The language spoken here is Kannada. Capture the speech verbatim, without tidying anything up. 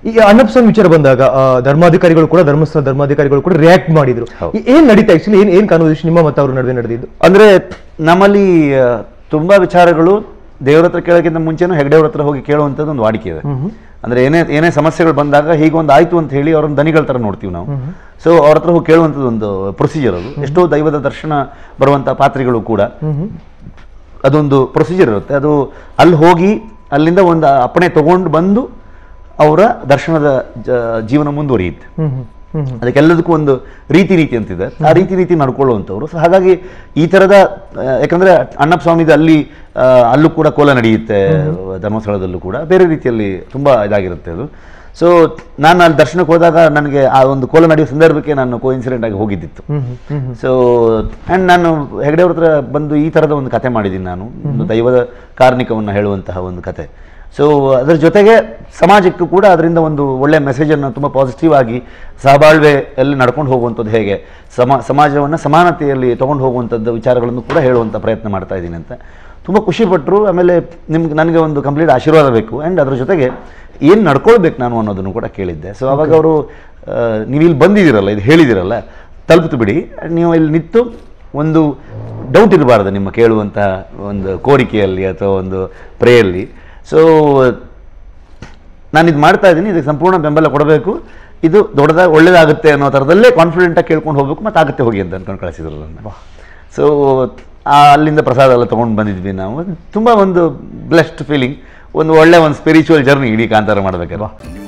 ಈ ಅಣ್ಣಪ್ಪ ಸ್ವಾಮಿ ವಿಚಾರ ಬಂದಾಗ ಧರ್ಮಾಧಿಕಾರಿಗಳು ಕೂಡ ಧರ್ಮಸ್ಥಳ ಧರ್ಮಾಧಿಕಾರಿಗಳು ಕೂಡ ರಿಯಾಕ್ಟ್ ಮಾಡಿದ್ರು. ಏನ್ ನಡೀತಾ ಆಕ್ಚುಲಿ ಏನ್ ಏನ್ ಕಾನ್ವರ್ಸೇಷನ್ ನಿಮ್ಮ ಮತ್ತು ಅವ್ರ ನಡುವೆ ನಡೆದಿದ್ದು? ಅಂದ್ರೆ ನಮ್ಮಲ್ಲಿ ತುಂಬಾ ವಿಚಾರಗಳು ದೇವರ ಹತ್ರ ಕೇಳೋಕ್ಕಿಂತ ಮುಂಚೆನೂ ಹೆಗ್ಡೆಯವ್ರ ಹತ್ರ ಹೋಗಿ ಕೇಳುವಂಥದ್ದು ಒಂದು ವಾಡಿಕೆ ಇದೆ. ಅಂದ್ರೆ ಏನೇ ಏನೇ ಸಮಸ್ಯೆಗಳು ಬಂದಾಗ ಹೀಗೊಂದು ಆಯ್ತು ಅಂತ ಹೇಳಿ ಅವ್ರನ್ನ ದನಿಗಳ ತರ ನೋಡ್ತೀವಿ ನಾವು. ಸೊ ಅವ್ರ ಹತ್ರ ಹೋಗಿ ಕೇಳುವಂಥದ್ದು ಒಂದು ಪ್ರೊಸೀಜರ್ ಅದು. ಎಷ್ಟೋ ದೈವದ ದರ್ಶನ ಬರುವಂತಹ ಪಾತ್ರಿಗಳು ಕೂಡ ಅದೊಂದು ಪ್ರೊಸೀಜರ್ ಇರುತ್ತೆ. ಅದು ಅಲ್ಲಿ ಹೋಗಿ ಅಲ್ಲಿಂದ ಒಂದು ಅಪ್ಪಣೆ ತಗೊಂಡು ಬಂದು ಅವರ ದರ್ಶನದ ಜೀವನ ಮುಂದುವರಿಯುತ್ತೆ. ಅದಕ್ಕೆಲ್ಲದಕ್ಕೂ ಒಂದು ರೀತಿ ನೀತಿ ಅಂತಿದೆ, ಆ ರೀತಿ ನೀತಿ ನಡ್ಕೊಳ್ಳುವಂಥವ್ರು. ಸೊ ಹಾಗಾಗಿ ಈ ಥರದ, ಯಾಕಂದರೆ ಅಣ್ಣಪ್ಪ ಸ್ವಾಮಿದು ಅಲ್ಲಿ ಅಲ್ಲೂ ಕೂಡ ಕೋಲ ನಡೆಯುತ್ತೆ, ಧರ್ಮಸ್ಥಳದಲ್ಲೂ ಕೂಡ ಬೇರೆ ರೀತಿಯಲ್ಲಿ ತುಂಬ ಇದಾಗಿರುತ್ತೆ ಅದು. ಸೊ ನಾನು ಅಲ್ಲಿ ದರ್ಶನಕ್ಕೆ ಹೋದಾಗ ನನಗೆ ಆ ಒಂದು ಕೋಲ ನಡೆಯುವ ಸಂದರ್ಭಕ್ಕೆ ನಾನು ಕೋ ಇನ್ಸಿಡೆಂಟ್ ಆಗಿ ಹೋಗಿದ್ದಿತ್ತು. ಸೊ ಆ್ಯಂಡ್ ನಾನು ಹೆಗ್ಡೆಯವ್ರ ಹತ್ರ ಬಂದು ಈ ಥರದ ಒಂದು ಕತೆ ಮಾಡಿದ್ದೀನಿ ನಾನು, ಒಂದು ದೈವದ ಕಾರ್ಣಿಕವನ್ನು ಹೇಳುವಂತಹ ಒಂದು ಕತೆ. ಸೊ ಅದರ ಜೊತೆಗೆ ಸಮಾಜಕ್ಕೂ ಕೂಡ ಅದರಿಂದ ಒಂದು ಒಳ್ಳೆಯ ಮೆಸೇಜನ್ನು ತುಂಬ ಪಾಸಿಟಿವ್ ಆಗಿ ಸಹಬಾಳ್ವೆ ಎಲ್ಲಿ ನಡ್ಕೊಂಡು ಹೋಗುವಂಥದ್ದು, ಹೇಗೆ ಸಮ ಸಮಾಜವನ್ನು ಸಮಾನತೆಯಲ್ಲಿ ತೊಗೊಂಡು ಹೋಗುವಂಥದ್ದು ವಿಚಾರಗಳನ್ನು ಕೂಡ ಹೇಳುವಂಥ ಪ್ರಯತ್ನ ಮಾಡ್ತಾ ಇದ್ದೀನಿ ಅಂತ ತುಂಬ ಖುಷಿಪಟ್ಟರು. ಆಮೇಲೆ ನಿಮ್ಗೆ ನನಗೆ ಒಂದು ಕಂಪ್ಲೀಟ್ ಆಶೀರ್ವಾದ ಬೇಕು, ಆ್ಯಂಡ್ ಅದರ ಜೊತೆಗೆ ಏನು ನಡ್ಕೊಳ್ಬೇಕು ನಾನು ಅನ್ನೋದನ್ನು ಕೂಡ ಕೇಳಿದ್ದೆ. ಸೊ ಆವಾಗ ಅವರು, ನೀವು ಇಲ್ಲಿ ಬಂದಿದ್ದೀರಲ್ಲ, ಇದು ಹೇಳಿದಿರಲ್ಲ, ತಲುಪಿತು ಬಿಡಿ, ನೀವು ಇಲ್ಲಿ ನಿಂತು ಒಂದು ಡೌಟ್ ಇರಬಾರ್ದು ನಿಮ್ಮ ಕೇಳುವಂಥ ಒಂದು ಕೋರಿಕೆಯಲ್ಲಿ ಅಥವಾ ಒಂದು ಪ್ರೇಯಲ್ಲಿ. ಸೊ ನಾನು ಇದು ಮಾಡ್ತಾ ಇದ್ದೀನಿ, ಇದಕ್ಕೆ ಸಂಪೂರ್ಣ ಬೆಂಬಲ ಕೊಡಬೇಕು, ಇದು ದೊಡ್ಡದಾಗಿ ಒಳ್ಳೇದಾಗುತ್ತೆ ಅನ್ನೋ ಥರದಲ್ಲೇ ಕಾನ್ಫಿಡೆಂಟಾಗಿ ಕೇಳ್ಕೊಂಡು ಹೋಗಬೇಕು, ಮತ್ತು ಆಗುತ್ತೆ ಹೋಗಿ ಅಂತ ಅಂದ್ಕೊಂಡು ಕಳಿಸಿದ್ರು ನನ್ನ. ಸೊ ಅಲ್ಲಿಂದ ಪ್ರಸಾದ ಎಲ್ಲ ತೊಗೊಂಡು ಬಂದಿದ್ವಿ ನಾವು. ತುಂಬ ಒಂದು ಬ್ಲೆಸ್ಡ್ ಫೀಲಿಂಗ್, ಒಂದು ಒಳ್ಳೆ ಒಂದು ಸ್ಪಿರಿಚುವಲ್ ಜರ್ನಿ ಇಡೀ ಕಾಂತಾರ ಮಾಡಬೇಕಲ್ವಾ.